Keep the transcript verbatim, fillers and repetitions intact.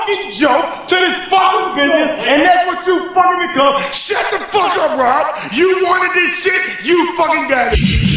fucking joke to this fucking business, and that's what you fucking become. Shut the fuck up, Rob. You wanted this shit, you fucking got it.